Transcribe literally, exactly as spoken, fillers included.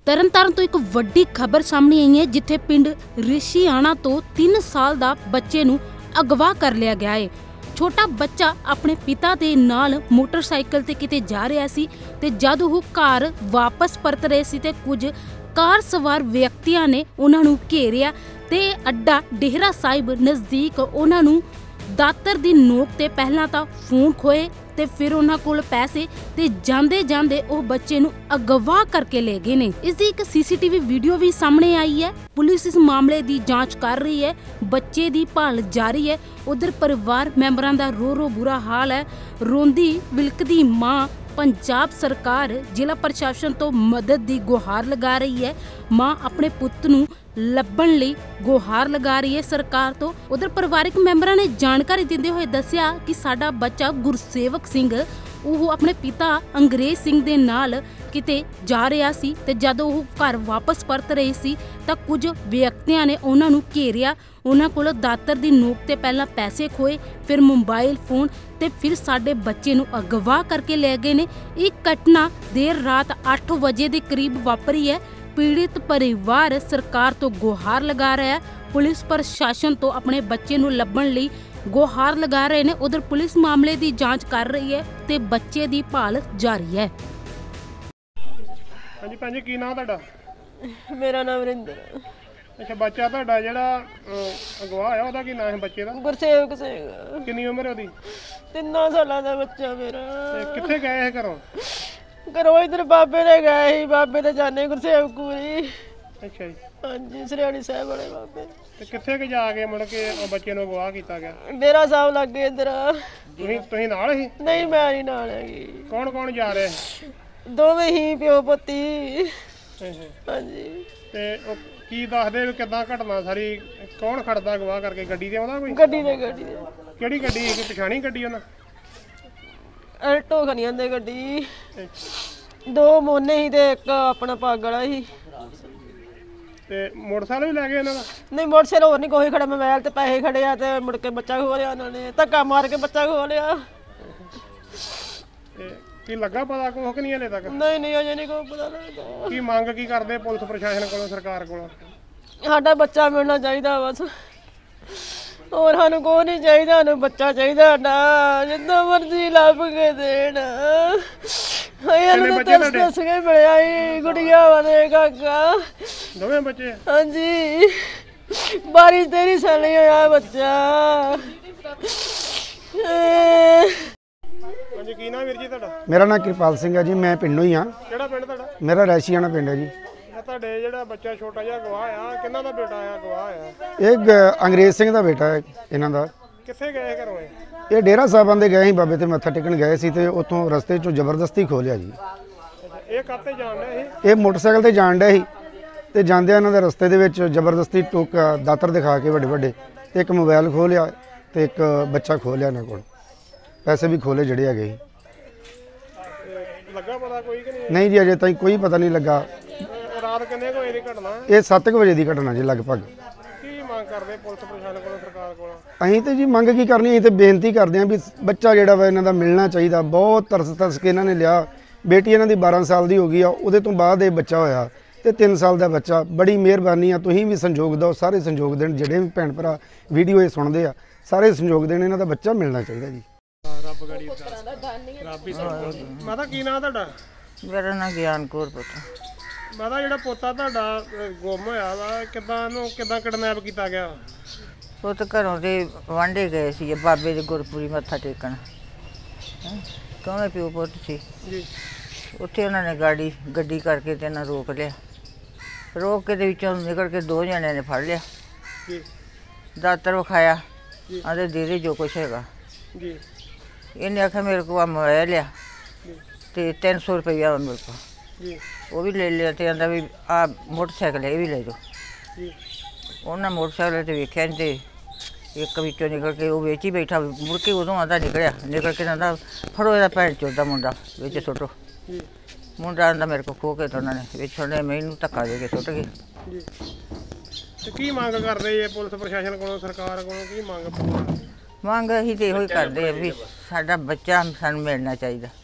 ਤਰਨਤਾਰਨ ਤੋਂ ਇੱਕ ਵੱਡੀ ਖਬਰ ਸਾਹਮਣੇ ਆਈ ਹੈ, ਜਿੱਥੇ ਪਿੰਡ ਰਿਸ਼ੀਆਣਾ ਤੋਂ ਤਿੰਨ ਸਾਲ ਦਾ ਬੱਚੇ ਨੂੰ ਅਗਵਾ ਕਰ ਲਿਆ ਗਿਆ ਹੈ। ਛੋਟਾ ਬੱਚਾ ਆਪਣੇ ਪਿਤਾ ਦੇ ਨਾਲ ਮੋਟਰਸਾਈਕਲ ਤੇ ਕਿਤੇ ਜਾ ਰਿਹਾ ਸੀ ਤੇ ਜਦ ਉਹ ਘਰ ਵਾਪਸ ਪਰਤ ਰਹੇ ਸੀ ਤੇ ਕੁਝ ਕਾਰ ਸਵਾਰ ਵਿਅਕਤੀਆਂ ਨੇ ਉਹਨਾਂ ਨੂੰ ਘੇਰਿਆ ਤੇ ਅੱਡਾ ਡੇਹਰਾ ਸਾਹਿਬ ਨਜ਼ਦੀਕ ਉਹਨਾਂ ਨੂੰ ਦਾਤਰ ਦੀ ਨੋਕ ਤੇ ਪਹਿਲਾਂ ਤਾਂ ਫੋਨ ਖੋਏ ਤੇ ਫਿਰ ਉਹਨਾਂ ਕੋਲ ਪੈਸੇ ਤੇ ਜਾਂਦੇ ਜਾਂਦੇ ਉਹ ਬੱਚੇ ਨੂੰ ਅਗਵਾ ਕਰਕੇ ਲੈ ਗਏ ਨੇ। ਇਸ ਦੀ ਇੱਕ ਸੀਸੀਟੀਵੀ ਵੀਡੀਓ ਵੀ ਸਾਹਮਣੇ ਆਈ ਹੈ। ਪੁਲਿਸ ਇਸ ਮਾਮਲੇ ਦੀ ਜਾਂਚ ਕਰ ਰਹੀ ਹੈ, ਬੱਚੇ ਦੀ ਭਾਲ ਜਾਰੀ ਹੈ। ਉਧਰ ਪਰਿਵਾਰ ਮੈਂਬਰਾਂ ਦਾ ਰੋ ਰੋ ਬੁਰਾ ਹਾਲ ਹੈ। ਰੋਂਦੀ ਵਿਲਕਦੀ ਮਾਂ ਪੰਜਾਬ ਸਰਕਾਰ ਜ਼ਿਲ੍ਹਾ ਪ੍ਰਸ਼ਾਸਨ ਤੋਂ ਮਦਦ ਦੀ ਗੁਹਾਰ ਲਗਾ ਰਹੀ ਹੈ। ਮਾਂ ਆਪਣੇ ਪੁੱਤ ਨੂੰ ਲੱਭਣ ਲਈ ਗੁਹਾਰ ਲਗਾ ਰਹੀ ਹੈ ਸਰਕਾਰ ਤੋਂ। ਉਧਰ ਪਰਿਵਾਰਕ ਮੈਂਬਰਾਂ ਨੇ ਜਾਣਕਾਰੀ ਦਿੰਦੇ ਹੋਏ ਦੱਸਿਆ ਕਿ ਸਾਡਾ ਬੱਚਾ ਗੁਰਸੇਵਕ ਸਿੰਘ ਉਹ ਆਪਣੇ ਪਿਤਾ ਅੰਗਰੇਜ਼ ਸਿੰਘ ਦੇ ਨਾਲ ਕਿਤੇ ਜਾ ਰਿਹਾ ਸੀ ਤੇ ਜਦੋਂ ਉਹ ਘਰ ਵਾਪਸ ਪਰਤ ਰਹੇ ਸੀ ਤਾਂ ਕੁਝ ਵਿਅਕਤੀਆਂ ਨੇ ਉਹਨਾਂ ਨੂੰ ਘੇਰਿਆ। ਉਹਨਾਂ ਕੋਲ ਦਾਤਰ ਦੀ ਨੋਕ ਤੇ ਪਹਿਲਾਂ ਪੈਸੇ ਖੋਏ, ਫਿਰ ਮੋਬਾਈਲ ਫੋਨ ਤੇ ਫਿਰ ਸਾਡੇ ਬੱਚੇ ਨੂੰ ਅਗਵਾ ਕਰਕੇ ਲੈ ਗਏ ਨੇ। ਇਹ ਘਟਨਾ ਦੇਰ ਰਾਤ ਅੱਠ ਵਜੇ ਦੇ ਕਰੀਬ ਵਾਪਰੀ ਹੈ। ਪੀੜਿਤ ਪਰਿਵਾਰ ਸਰਕਾਰ ਤੋਂ ਗੁਹਾਰ ਲਗਾ ਰਿਹਾ ਹੈ, ਪੁਲਿਸ ਪ੍ਰਸ਼ਾਸਨ ਤੋਂ ਆਪਣੇ ਬੱਚੇ ਨੂੰ ਲੱਭਣ ਲਈ ਗੁਹਾਰ ਲਗਾ ਰਹੇ ਨੇ। ਉਧਰ ਪੁਲਿਸ ਮਾਮਲੇ ਦੀ ਜਾਂਚ ਕਰ ਰਹੀ ਹੈ ਤੇ ਬੱਚੇ ਦੀ ਭਾਲ ਜਾਰੀ ਹੈ। ਹਾਂਜੀ ਭੈਣ ਜੀ, ਕੀ ਨਾਮ ਤੁਹਾਡਾ? ਮੇਰਾ ਨਾਮ ਵਰਿੰਦਰ। ਅੱਛਾ, ਬੱਚਾ ਤੁਹਾਡਾ ਜਿਹੜਾ ਅਗਵਾ ਹੋਇਆ ਉਹਦਾ ਕੀ ਨਾਮ ਹੈ ਬੱਚੇ ਦਾ? ਗੁਰਸੇਵਕ ਸਿੰਘ। ਕਿੰਨੀ ਉਮਰ ਹੈ ਉਹਦੀ? ਤਿੰਨਾਂ ਸਾਲਾਂ ਦਾ ਬੱਚਾ ਮੇਰਾ। ਤੇ ਕਿੱਥੇ ਗਏ ਹੈ ਘਰੋਂ? ਘਰੋਂ ਇਧਰ ਬਾਬੇ ਦੇ ਗਏ ਸੀ, ਬਾਬੇ ਦੇ ਜਾਣੇ ਗੁਰਸੇਵਕਪੁਰੀ। ਅੱਛਾ ਜੀ। ਹਾਂਜੀ, ਸਰਿਆਣੀ ਸਾਹਿਬ ਵਾਲੇ ਬਾਬੇ। ਤੇ ਕਿੱਥੇ ਕਿ ਜਾ ਕੇ ਮੁੜ ਕੇ ਉਹ ਬੱਚੇ ਨੂੰ ਅਗਵਾ ਕੀਤਾ ਗਿਆ? ਡੇਰਾ ਸਾਹਿਬ ਲੱਗੇ ਇਧਰ। ਤੁਸੀਂ ਤੁਸੀਂ ਨਾਲ ਹੀ? ਨਹੀਂ, ਮੈਂ ਨਹੀਂ ਨਾਲ ਹੈਗੀ। ਕੌਣ ਕੌਣ ਜਾ ਰਿਹਾ? ਦੋਵੇਂ ਹੀ ਪਿਓ ਪੁੱਤੀ। ਹਾਂਜੀ। ਤੇ ਉਹ ਕੀ ਦੱਸਦੇ ਵੀ ਕਿੱਦਾਂ ਘਟਨਾ ਸਾਰੀ? ਕੌਣ ਖੜਦਾ ਅਗਵਾ ਕਰਕੇ? ਗੱਡੀ ਤੇ ਆਉਂਦਾ ਕੋਈ? ਗੱਡੀ ਦੇ ਗੱਡੀ ਦੇ। ਕਿਹੜੀ ਗੱਡੀ? ਇੱਕ ਪਛਾਣੀ ਗੱਡੀ ਉਹਨਾਂ? ਅਲਟੋ ਖਣੀ ਆਂਦੇ ਗੱਡੀ। ਦੋ ਮੋਨੇ ਸੀ ਤੇ ਇੱਕ ਆਪਣਾ ਪੱਗ ਵਾਲਾ ਸੀ। ਤੇ ਮੋਟਰਸਾਈਕਲ ਵੀ ਲੈ ਗਏ ਇਹਨਾਂ ਦਾ? ਨਹੀਂ, ਮੋਟਰਸਾਈਕਲ ਹੋਰ ਨਹੀਂ ਕੋਈ ਖੜਾ। ਮੋਬਾਈਲ ਤੇ ਪੈਸੇ ਖੜੇ ਆ ਤੇ ਮੁੜ ਕੇ ਬੱਚਾ ਖੋ ਲਿਆ ਉਹਨਾਂ ਨੇ, ਧੱਕਾ ਮਾਰ ਕੇ ਬੱਚਾ ਖੋ ਲਿਆ। ਤੇ ਕੀ ਲੱਗਾ ਪਤਾ ਕੁਛ ਕਿ ਨਹੀਂ ਹਲੇ ਤੱਕ? ਨਹੀਂ ਨਹੀਂ, ਅਜੇ ਨਹੀਂ ਕੋਈ ਪਤਾ ਲੱਗਾ। ਕੀ ਮੰਗ ਕੀ ਕਰਦੇ ਪੁਲਿਸ ਪ੍ਰਸ਼ਾਸਨ ਕੋਲੋਂ, ਸਰਕਾਰ ਕੋਲੋਂ? ਸਾਡਾ ਬੱਚਾ ਮਿਲਣਾ ਚਾਹੀਦਾ ਬਸ, ਹੋਰ ਸਾਨੂੰ ਕੋਈ ਨਹੀਂ ਚਾਹੀਦਾ। ਸਾਨੂੰ ਬੱਚਾ ਚਾਹੀਦਾ ਨਾ, ਜਿੱਦਾਂ ਮਰਜ਼ੀ ਲੱਭ ਕੇ ਦੇਣ। ਸਾਨੂੰ ਤਰਸ ਦੱਸ ਕੇ ਮਿਲਿਆ ਸੀ ਗੁੜੀਆ ਵਾਲੇ ਕਾਕਾ। ਦੋਵੇਂ ਬੱਚੇ? ਹਾਂਜੀ, ਬਾਰਿਸ਼ ਤੇਰੀ ਸਲੀ ਹੋਇਆ ਬੱਚਾ। ਹਾਂਜੀ, ਕੀ ਨਾਮ ਵੀਰ ਜੀ ਤੁਹਾਡਾ? ਮੇਰਾ ਨਾਮ ਕਿਰਪਾਲ ਸਿੰਘ ਹੈ ਜੀ, ਮੈਂ ਪਿੰਡੋਂ ਹੀ ਹਾਂ। ਕਿਹੜਾ ਪਿੰਡ ਤੁਹਾਡਾ? ਮੇਰਾ ਰਿਸ਼ੀਆਣਾ ਪਿੰਡ ਹੈ ਜੀ। ਤੁਹਾਡੇ ਜਿਹੜਾ ਬੱਚਾ ਛੋਟਾ ਜਿਹਾ ਅਗਵਾ ਆ, ਕਿਹਨਾਂ ਦਾ ਬੇਟਾ ਆ ਅਗਵਾ ਆ? ਇਹ ਗ- ਅੰਗਰੇਜ਼ ਸਿੰਘ ਦਾ ਬੇਟਾ ਹੈ ਇਹਨਾਂ ਦਾ। ਕਿੱਥੇ ਗਏ ਘਰੋਂ ਇਹ? ਇਹ ਡੇਰਾ ਸਾਹਿਬਾਂ ਦੇ ਗਏ ਸੀ, ਬਾਬੇ ਤੇ ਮੱਥਾ ਟੇਕਣ ਗਏ ਸੀ ਤੇ ਉੱਥੋਂ ਰਸਤੇ 'ਚੋਂ ਜ਼ਬਰਦਸਤੀ ਖੋਹ ਲਿਆ ਜੀ। ਇਹ ਕਾਹਤੇ ਜਾਣ ਡਿਆ ਸੀ? ਇਹ ਮੋਟਰਸਾਈਕਲ ਤੇ ਜਾਣ ਡਿਆ ਸੀ ਤੇ ਜਾਂਦਿਆਂ ਇਹਨਾਂ ਦੇ ਰਸਤੇ ਦੇ ਵਿੱਚ ਜ਼ਬਰਦਸਤੀ ਟੋਕ ਦਾਤਰ ਦਿਖਾ ਕੇ ਵੱਡੇ ਵੱਡੇ ਤੇ ਇੱਕ ਮੋਬਾਈਲ ਖੋਹ ਲਿਆ ਤੇ ਇੱਕ ਬੱਚਾ ਖੋਹ ਲਿਆ ਇਹਨਾਂ ਕੋਲ। ਪੈਸੇ ਵੀ ਖੋਲੇ ਜਿਹੜੇ ਹੈਗੇ ਸੀ। ਲੱਗਾ ਪਤਾ ਕੋਈ ਕਿ ਨਹੀਂ? ਨਹੀਂ ਜੀ, ਅਜੇ ਤਾਈਂ ਕੋਈ ਪਤਾ ਨਹੀਂ ਲੱਗਾ। ਰਾਤ ਕਿੰਨੇ ਕੁ ਵਜੇ ਦੀ ਘਟਨਾ? ਇਹ ਸੱਤ ਕੁ ਵਜੇ ਦੀ ਘਟਨਾ ਜੀ ਲਗਭਗ। ਕੀ ਮੰਗ ਕਰਦੇ ਪੁਲਿਸ ਪ੍ਰਸ਼ਾਸਨ ਕੋਲੋਂ, ਸਰਕਾਰ ਕੋਲੋਂ? ਅਸੀਂ ਤੇ ਜੀ ਮੰਗ ਕੀ ਕਰਨੀ, ਅਸੀਂ ਤੇ ਬੇਨਤੀ ਕਰਦੇ ਹਾਂ ਵੀ ਬੱਚਾ ਜਿਹੜਾ ਵਾ ਇਹਨਾਂ ਦਾ ਮਿਲਣਾ ਚਾਹੀਦਾ। ਬਹੁਤ ਤਰਸ ਤਰਸ ਕੇ ਇਹਨਾਂ ਨੇ ਲਿਆ। ਬੇਟੀ ਇਹਨਾਂ ਦੀ ਬਾਰਾਂ ਸਾਲ ਦੀ ਹੋ ਗਈ ਆ, ਉਹਦੇ ਤੋਂ ਬਾਅਦ ਇਹ ਬੱਚਾ ਹੋਇਆ ਤੇ ਤਿੰਨ ਸਾਲ ਦਾ ਬੱਚਾ। ਬੜੀ ਮਿਹਰਬਾਨੀ ਆ, ਤੁਸੀਂ ਵੀ ਸੰਯੋਗ ਦਿਓ, ਸਾਰੇ ਸੰਯੋਗ ਦੇਣ। ਜਿਹੜੇ ਵੀ ਭੈਣ ਭਰਾ ਵੀਡੀਓ ਇਹ ਸੁਣਦੇ ਆ ਸਾਰੇ ਸੰਯੋਗ ਦੇਣ। ਇਹਨਾਂ ਦਾ ਬੱਚਾ ਮਿਲਣਾ ਚਾਹੀਦਾ ਜੀ। ਰੱਬ ਗੜੀ ਰੱਬ ਹੀ ਸਭ। ਮਾਤਾ ਕੀ ਨਾਂ ਤੁਹਾਡਾ? ਮੇਰਾ ਨਾਂ ਗਿਆਨ ਕੌਰ ਪੁੱਤ। ਮਾਤਾ ਜਿਹੜਾ ਪੋਤਾ ਤੁਹਾਡਾ ਗੁੰਮ ਹੋਇਆ ਵਾ, ਕਿੱਦਾਂ ਉਹਨੂੰ ਕਿੱਦਾਂ ਕਿਡਨੈਪ ਕੀਤਾ ਗਿਆ? ਉਹ ਤਾਂ ਘਰੋਂ ਦੇ ਵਾਂਢੇ ਗਏ ਸੀ ਬਾਬੇ ਦੇ ਗੁਰਪੁਰੀ ਮੱਥਾ ਟੇਕਣ। ਦੋਵੇਂ ਪਿਓ ਪੁੱਤ ਸੀ ਜੀ। ਉੱਥੇ ਉਹਨਾਂ ਨੇ ਗਾੜੀ ਗੱਡੀ ਕਰਕੇ ਤੇ ਇਹਨਾਂ ਰੋਕ ਲਿਆ। ਰੋਕ ਕੇ ਦੇ ਵਿੱਚੋਂ ਨਿਕਲ ਕੇ ਦੋ ਜਣਿਆਂ ਨੇ ਫੜ ਲਿਆ ਜੀ। ਦਾਤਰ ਵਿਖਾਇਆ, ਆਂਦੇ ਦੇ ਦੇ ਜੋ ਕੁਛ ਹੈਗਾ ਜੀ। ਇਹਨੇ ਆਖਿਆ ਮੇਰੇ ਕੋਲ ਆ ਮੋਬਾਈਲ ਲਿਆ ਤੇ ਤਿੰਨ ਸੌ ਰੁਪਈਆ ਮੇਰੇ ਕੋਲ ਜੀ। ਉਹ ਵੀ ਲੈ ਲਿਆ ਤੇ ਆਂਦਾ ਵੀ ਆ ਮੋਟਰਸਾਈਕਲ ਇਹ ਵੀ ਲੈ ਜਾਓ ਜੀ। ਉਹਨਾਂ ਮੋਟਰਸਾਈਕਲ ਤੇ ਵੇਖਿਆ ਨਹੀਂ ਤੇ ਇੱਕ ਵਿੱਚੋਂ ਨਿਕਲ ਕੇ ਉਹ ਵੇਚ ਹੀ ਬੈਠਾ। ਮੁੜ ਕੇ ਉਦੋਂ ਆਂਦਾ ਨਿਕਲਿਆ, ਨਿਕਲ ਕੇ ਆਂਦਾ ਫੜੋ ਇਹਦਾ ਭੈਣ ਚੋਦ ਦਾ ਮੁੰਡਾ ਵਿੱਚ ਸੁੱਟੋ। ਮੁੰਡਾ ਆਂਦਾ ਮੇਰੇ ਕੋਲ ਖੋ ਕੇ ਤਾਂ ਉਹਨਾਂ ਨੇ ਵਿੱਚ ਉਹਨੇ ਮੈਨੂੰ ਧੱਕਾ ਦੇ ਕੇ ਸੁੱਟ ਗਏ। ਜੀ। ਤੇ ਕੀ ਮੰਗ ਕਰਦੇ ਜੇ ਪੁਲਿਸ ਪ੍ਰਸ਼ਾਸਨ ਕੋਲੋਂ, ਸਰਕਾਰ ਕੋਲੋਂ ਕੀ ਮੰਗ? ਮੰਗ ਅਸੀਂ ਤੇ ਇਹੋ ਹੀ ਕਰਦੇ ਆ ਵੀ ਸਾਡਾ ਬੱਚਾ ਸਾਨੂੰ ਮਿਲਣਾ ਚਾਹੀਦਾ।